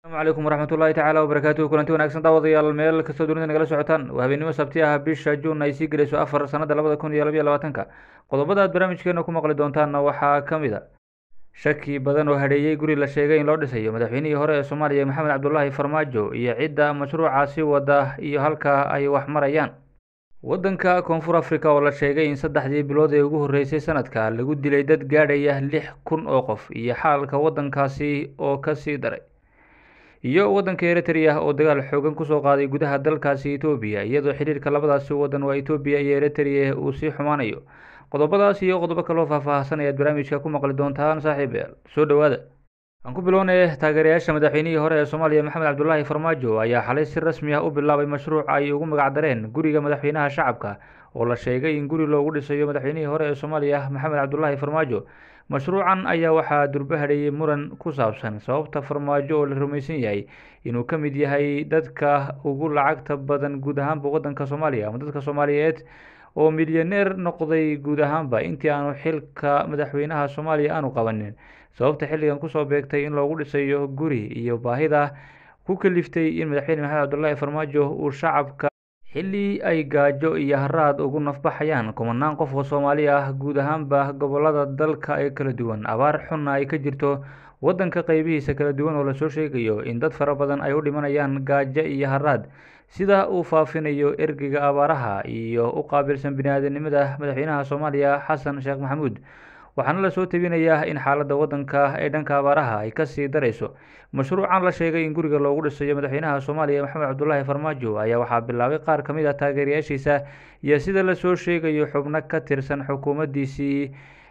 السلام عليكم ورحمة الله تعالى وبركاته kulanti wanaagsan daawadayaal meel kastoo dunida nagala socotaan waa habeenimo sabti ah bisha juun ay sii gelayso 4 sanada 2022 qodobada aad barnaamijkeena ku maqli doontaanna waxaa ka mid a shaki badan oo hadheeyey guri la sheegay in loo dhisayo madaxweynihii hore ee Soomaaliya Maxamed Cabdullaahi Farmaajo iyo cidda mashruucaasi wada iyo halka ay wax marayaan waddanka Koonfur Afrika oo la sheegay in saddexdii bilood ee ugu horeysay sanadka lagu dilay dad gaadhaya 6,000 oo qof iyo xaalka waddankaasi oo ka sii daray iyo waddanka Eritrea oo dagaal xoogan ku soo qaaday gudaha dalkaasi Itoobiya iyadoo xiriirka labadaasi waddan waa Itoobiya iyo Eritrea uu sii xumaanayo qodobadaas iyo qodobo kale oo faahfaahsan ayaad barnaamijka ku maqli doontaan saaxiibayaal soo dhawaada aan ku bilownay taageerayaasha madaxweynihii hore ee Soomaaliya Maxamed Cabdullaahi Farmaajo ayaa xalay si rasmi ah u bilaabay mashruuc ay ugu magac dareen guriga madaxweynaha shacabka oo la sheegay in guri loogu dhisayo madaxweynihii hore ee Soomaaliya Maxamed Cabdullaahi Farmaajo mashruucan ayaa waxaa durba hadheeyay muran ku saabsan sababta Farmaajo oo la rumaysan yahay inuu ka mid yahay dadka ugu lacagta badan guud ahaanba waddanka Soomaaliya ama dadka Soomaaliyeed oo milyaneer noqday guud ahaanba intii aanu xilka madaxweynaha Soomaaliya aanu qabanin sababta xilligan ku soo beegtay in loogu dhisayo guri iyo baahida ku kaliftay in madaxweyne Maxamed Cabdullaahi Farmaajo uu shacabka xilli ay gaajo iyo haraad ugu nafbaxayaan kumanaan qof oo Soomaali ah guud ahaanba gobolada dalka ee kala duwan abaar xun ay ka jirto waddanka qaybihiisa kala duwan oo la soo sheegayo in dad fara badan ay u dhimanayaan gaajo iyo haraad sida uu faafinayo ergeyga abaaraha iyo u qaabilsan bini'aadanimada madaxweynaha Soomaaliya Xasan Sheekh Maxamuud waxaana la soo tabinayaa in xaaladda waddanka ee dhanka abaaraha ay ka sii darayso mashruucan la sheegay in guriga loogu dhisayo madaxweynaha Soomaaliya Maxamed Cabdullaahi Farmaajo ayaa waxaa bilaabay qaar ka mid ah taageerayaashiisa iyo sida la soo sheegayo xubno ka tirsan xukuumaddiisii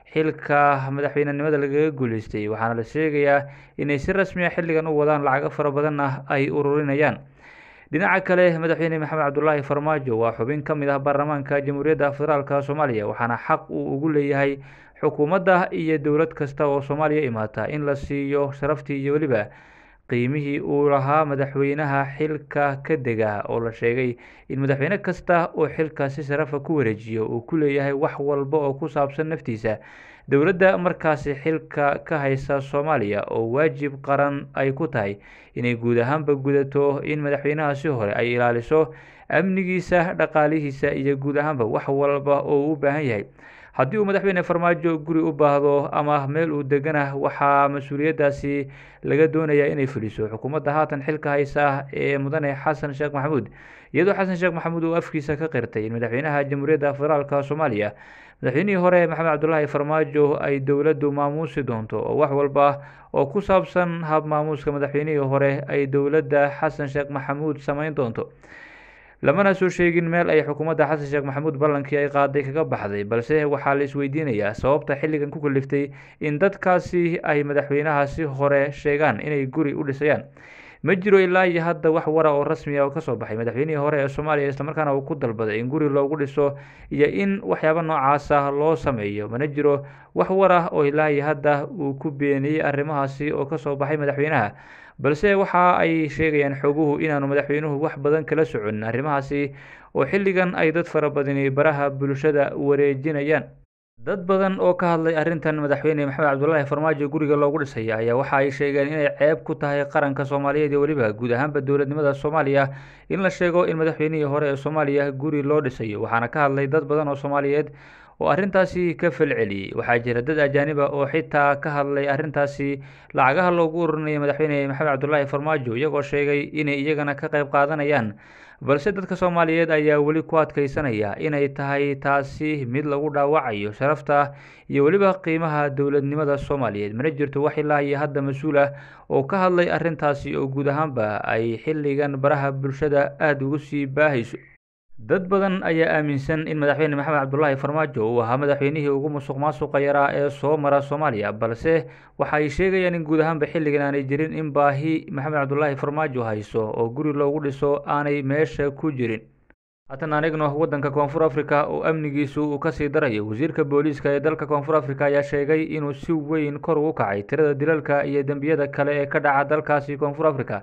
xilka madaxweynenimada lagaga guuleystay waxaana la sheegayaa inay si rasmi ah xilligan u wadaan lacago fara badan ah ay ururinayaan dhinaca kale madaxweyne Maxamed Cabdullaahi Farmaajo waa xubin ka mid ah baarlamaanka Jamhuuriyadda Federaalka Soomaaliya waxaana xaq uu ugu leeyahay xukuumadda iyo dowlad kasta oo Soomaaliya imaata in la siiyo sharaftii iyo weliba qiimihii uu lahaa madaxweynaha xilka ka dega oo la sheegay in madaxweyne kasta oo xilka si sharafa ku wareejiyo uu ku leeyahay wax walba oo ku saabsan naftiisa dowladda markaasi xilka ka haysa Soomaaliya oo waajib qaran ay ku tahay inay guud ahaanba gudato in madaxweynahaasi hore ay ilaaliso amnigiisa dhaqaalihiisa iyo guud ahaanba wax walba oo uu u baahan yahay haddii uu madaxweyne Farmaajo guri u baahdo ama meel uu degana waxaa mas'uuliyaddaasi laga doonayaa inay fuliso xukuumadda haatan xilka haysa ee mudane Xasan Sheekh Maxamuud iyadoo Xasan Sheekh Maxamuud uu afkiisa ka qirtay in madaxweynaha Jamhuuriyadda Federaalka Soomaaliya madaxweynihii hore Maxamed Cabdullaahi Farmaajo ay dowladdu maamuusi doonto oo wax walba oo ku saabsan hab maamuuska madaxweynihii hore ay dowladda Xasan Sheekh Maxamuud samayn doonto lamana soo sheegin meel ay xukuumadda Xasan Sheekh Maxamuud ballankii ay qaaday kaga baxday balse waxaa la isweydiinayaa sababta xilligan ku kaliftay in dadkaasi ay madaxweynahaasi hore sheegaan inay guri u dhisayaan ma jiro ilaa iyo hadda wax wara oo rasmi ah oo ka soo baxay madaxweynihii hore ee Soomaaliya islamarkaana uu ku dalbaday in guri loogu dhiso iyo in waxyaabo noocaas ah loo sameeyo mana jiro wax wara oo ilaa iyo hadda uu ku beeniyey arrimahaasi oo ka soo baxay madaxweynaha balse waxa ay sheegayaan xoguhu inaanu madaxweynuhu wax badan kala socon arrimahaasi oo xilligan ay dad fara badani baraha bulshada wareejinayaan dad badan oo ka hadlay arrintan madaxweyne Maxamed Cabdullaahi Farmaajo guriga loogu dhisay ayaa waxa ay sheegeen inay ceeb ku tahay qaranka Soomaaliyeed iyo weliba guud ahaanba dowladnimada Soomaaliya in la sheego in madaxweynihii hore ee Soomaaliya guri loo dhisayo waxaana ka hadlay dad badan oo Soomaaliyeed oo arrintaasi ka falceliyay waxaa jira dad ajaanib ah oo xitaa ka hadlay arrintaasi lacagaha loogu ururinayo madaxweyne Maxamed Cabdullaahi Farmaajo iyagoo sheegay inay iyagana ka qayb qaadanayaan balse dadka Soomaaliyeed ayaa weli ku adkeysanaya inay tahay taasi mid lagu dhaawacayo sharafta iyo weliba qiimaha dowladnimada Soomaaliyeed mana jirto wax ilaa iyo hadda mas'uul ah oo ka hadlay arrintaasi oo guud ahaanba ay xilligan baraha bulshada aad ugu sii baahayso dad badan ayaa aaminsan in madaxweyne Maxamed Cabdullaahi Farmaajo uu ahaa madaxweynihii ugu musuqmaasuqa yaraa ee soo mara Soomaaliya balse waxa ay sheegayaan in guud ahaanba xilligan aanay jirin in baahi Maxamed Cabdullaahi Farmaajo hayso oo guri loogu dhiso aanay meesha ku jirin haatan anigno waddanka Koonfur Afrika oo amnigiisu uu ka sii darayo wasiirka booliiska ee dalka Koonfur Afrika ayaa sheegay inuu si weyn kor ugu kacay tirada dilalka iyo dambiyada kale ee ka dhaca dalkaasi Koonfur Afrika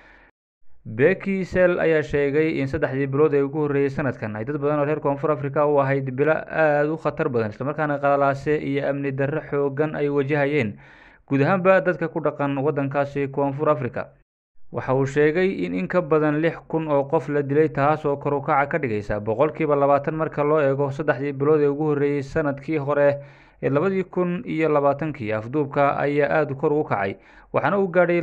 Becky Sell ayaa sheegay in saddexdii bilood ee ugu horeeyay sanadkan ay dad badan oo reer Koonfur Afrika u ahayd bilo aad u khatar badan isla markaana qalalaase iyo amni darro xoogan ay wajahayeen guud ahaanba dadka ku dhaqan waddankaasi Koonfur Afrika waxa uu sheegay in ka badan 6,000 oo qof la dilay taas oo kor u kaca ka dhigaysa boqolkiiba 20 marka loo eego 3 bilood ee ugu horreeyay sanadkii hore ee 2020. Afduubka ayaa aad kor ugu kacay, waxaana uu gaadhay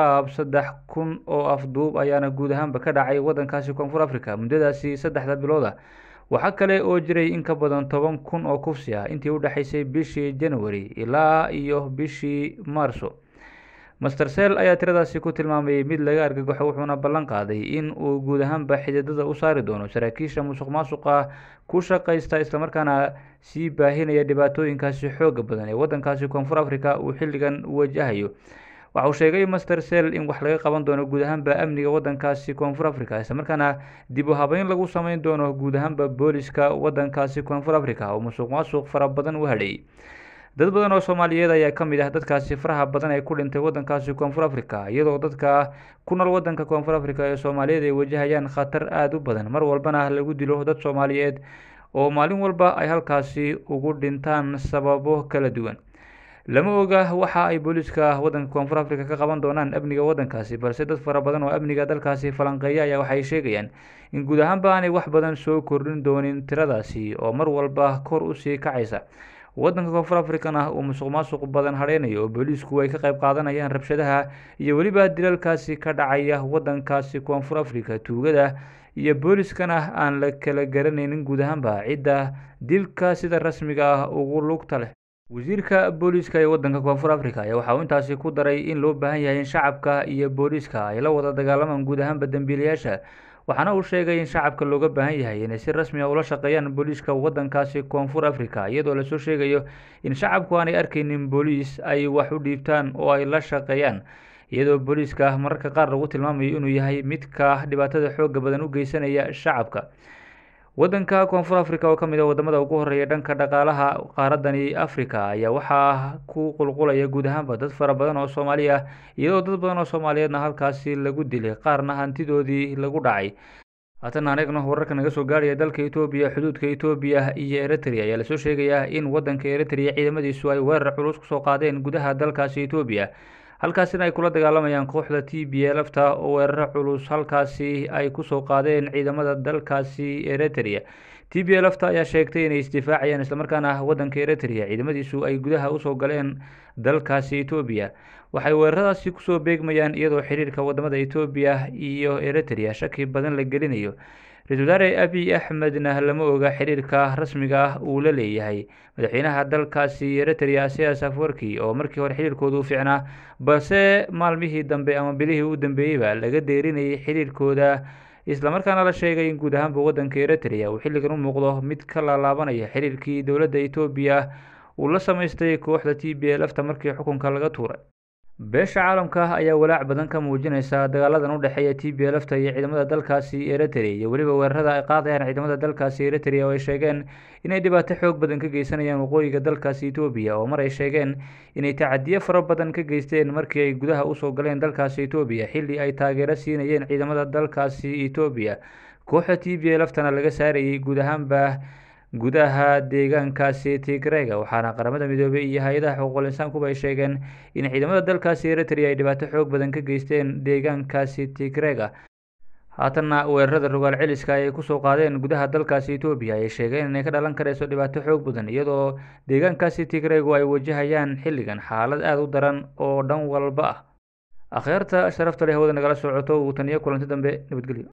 3,000 oo afduub ayaana guud ahaanba ka dhacay waddankaasi Koonfur Afrika muddadaasi 3 bilood ah. Waxaa kale oo jiray in ka badan 10,000 oo kufsi ah intii u dhaxaysay bishii January ilaa iyo bishii Maarso. Master Sale ayaa tiradaasi ku tilmaamay mid laga argagaxo, wuxuuna ballan qaaday in uu guud ahaanba xididada u saari doono saraakiisha musuqmaasuqa ku shaqaysta islamarkaana sii baahinaya dhibaatooyinkaasi xooga badan ee waddankaasi Koonfur Afrika uu xilligan wajahayo. Waxa uu sheegay Master Sale in wax laga qaban doono guud ahaanba amniga waddankaasi Koonfur Afrika, islamarkaana dib u habeyn lagu sameyn doono guud ahaanba booliska waddankaasi Koonfur Afrika oo musuqmaasuq fara badan u hadhay. Dad badan oo Soomaaliyeed ayaa ka mid ah dadkaasi faraha badan ee ku dhintay waddankaasi Koonfur Afrika, iyadoo dadka ku nool waddanka Koonfur Afrika ee Soomaaliyeed ay wajahayaan khatar aad u badan, mar walbana lagu dilo dad Soomaaliyeed oo maalin walba ay halkaasi ugu dhintaan sababo kala duwan. Lama oga waxa ay booliska waddanka Koonfur Afrika ka qaban doonaan amniga waddankaasi, balse dad fara badan oo amniga dalkaasi falanqeeya ayaa waxay sheegayaan in guud ahaanba aanay wax badan soo kordhin doonin tiradaasi oo mar walba kor u sii kacaysa. Waddanka Koonfur Afrikana uu musuqmaasuq badan hadheynayo oo boolisku ay ka qayb qaadanayaan rabshadaha iyo weliba dilalkaasi ka dhacaya waddankaasi Koonfur Afrika. Tuugada iyo booliskana aan la kala garanaynin guud ahaanba cidda dilka sida rasmiga ah ugu lugta leh. Wasiirka booliska ee waddanka Koonfur Afrika ayaa waxa uu intaasi ku daray in loo baahan yahay in shacabka iyo booliska ay la wada dagaalamaan guud ahaanba dambiilayaasha, waxaana uu sheegay in shacabka looga baahan yahay inay si rasmi ah ula shaqeeyaan booliska waddankaasi Koonfur Afrika, iyadoo la soo sheegayo in shacabku aanay arkaynin booliis ay wax u dhiibtaan oo ay la shaqeeyaan, iyadoo booliska mararka qaar lagu tilmaamayo inuu yahay midka dhibaatada xooga badan u geysanaya shacabka. Waddanka Koonfur Afrika oo ka mid ah wadamada ugu horeeya dhanka dhaqaalaha qaaradani Afrika ayaa waxaa ku qulqulaya guud ahaanba dad fara badan oo Soomaali ah, iyadoo dad badan oo Soomaaliyeedna halkaasi lagu dilay, qaarna hantidoodii lagu dhacay. haatan aan eegno wararka naga soo gaaraya dalka Itoobiya. Xuduudka Itoobiya iyo Eritrea ayaa lasoo sheegayaa in waddanka Eritrea ciidamadiisu ay weerar culus kusoo qaadeen gudaha dalkaasi Itoobiya, halkaasina ay kula dagaalamayaan kooxda TPLF oo weerar culus halkaasi ay kusoo qaadeen ciidamada dalkaasi Eritrea. TPLF ayaa sheegtay inay isdifaacayaan islamarkaana waddanka Eritrea ciidamadiisu ay gudaha usoo galeen dalkaasi Itoobiya. Waxay weeraradaasi kusoo beegmayaan iyadoo xiriirka wadamada Itoobiya iyo Eritrea shaki badan la gelinayo. Ra-iisul wasaare Abiy Ahmedna lama oga xiriirka rasmiga ah uu la leeyahay madaxweynaha dalkaasi Eritrea Isaias Afwerki oo markii hore xiriirkoodu u fiicnaa, balse maalmihii dambe ama bilihii u dambeeyeyba laga deerinayay xiriirkooda, islamarkaana la sheegay in guud ahaanba waddanka Eritrea uu xilligan u muuqdo mid ka laalaabanaya xiriirkii dowladda Itoobiya uu la samaystay kooxda TPLF markii xukunka laga tuuray. beesha caalamka ayaa walaac badan ka muujinaysa dagaaladan u dhexeeya TPLF iyo ciidamada dalkaasi Eritrea iyo weliba weerarada ay qaadayaan ciidamada dalkaasi Eritrea oo ay sheegeen inay dhibaato xoog badan ka geysanayaan waqooyiga dalkaasi Itoobiya, oo mar ay sheegeen inay tacadiyo fara badan ka geysteen markii ay gudaha usoo galeen dalkaasi Itoobiya xilli ay taageero siinayeen ciidamada dalkaasi Itoobiya. kooxda TPLF-tana laga saarayay guud ahaanba gudaha deegaankaasi Tigreega, waxaana qaramada midoobay iyo hay-adaha xuquuqul insaankuba ay sheegeen in ciidamada dalkaasi Eritrea ay dhibaato xoog badan ka geysteen deegaankaasi Tigreega. haatanna weerarada rogaal celiska ay kusoo qaadeen gudaha dalkaasi Itoobiya ay sheegeen inay ka dhalan karayso dhibaato xoog badan, iyadoo deegaankaasi Tigreegu ay wajahayaan xilligan xaalad aad u daran oo dhan walba ah. akhyaarta sharafta leh hawada nagala socoto, tan iyo kulanti dambe, nabadgelyo.